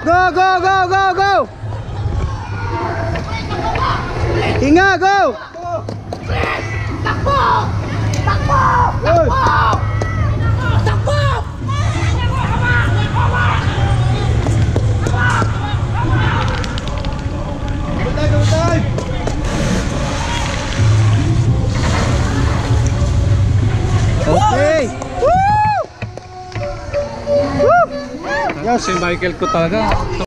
Go, go, go, go, go! Inga, go! Takbo! Takbo! Takbo! Takbo! Okay! Woo! Si Michael ko talaga.